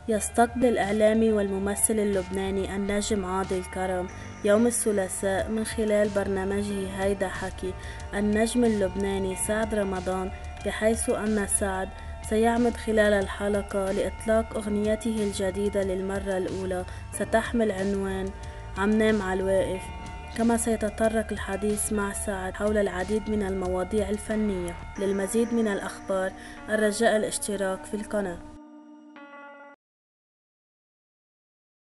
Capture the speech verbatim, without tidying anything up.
يستقبل الإعلامي والممثل اللبناني النجم عادل كرم يوم الثلاثاء من خلال برنامجه هيدا حكي النجم اللبناني سعد رمضان، بحيث أن سعد سيعمد خلال الحلقة لإطلاق أغنيته الجديدة للمرة الأولى، ستحمل عنوان عم نام عالواقف. كما سيتطرق الحديث مع سعد حول العديد من المواضيع الفنية. للمزيد من الأخبار الرجاء الاشتراك في القناة.